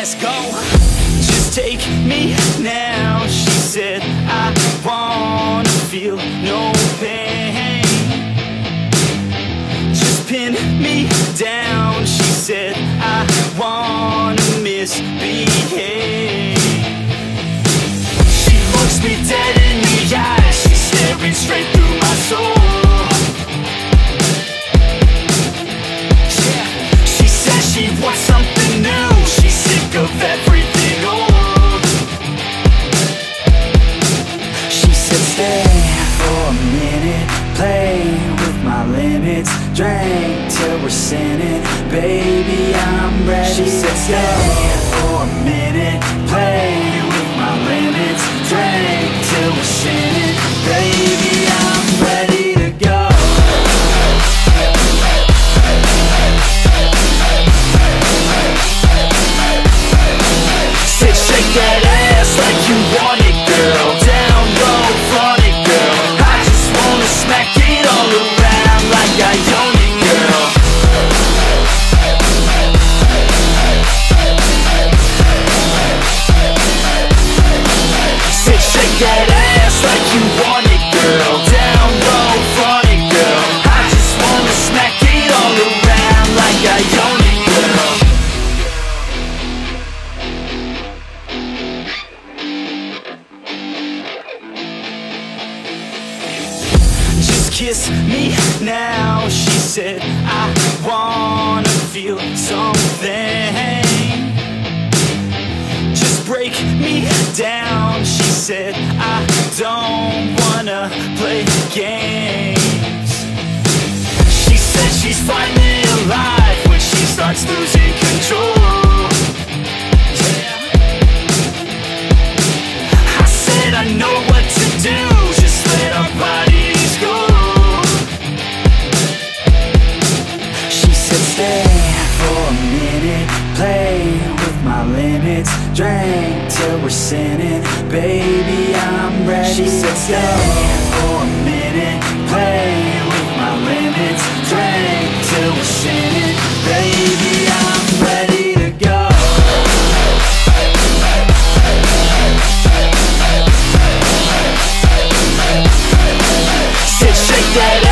let's go. Just take me now, she said. I wanna feel no pain. Just pin me down, she said. I wanna misbehave. She looks me dead in the eyes, she's staring straight through my soul. Yeah, she says she wants something new, she's sick of everything old. She said stay for a minute, play with my limits, drink till we're sinning, baby I'm ready. She said stay for a minute, play with my limits, drink till we're sinning, baby I'm ready to go. Said shake that ass like you want it, girl, down low, flaunt it, girl. I just wanna smack it all around like I own it, girl. Said shake that ass like you want it, girl, down low, flaunt it, girl. I just wanna smack it all around like I own it, girl. Just kiss me now, she said. I wanna feel something. Just break me down, she said. I don't wanna play games. She said she's finally alive when she starts losing control. Yeah. I said I know what to do, just let our bodies go. She said stay for a minute, play with my limits, drink till we're sinning, baby I'm ready. She said stay for a minute, play with my limits, drink till we're sinning, baby I'm ready to go. Said shake that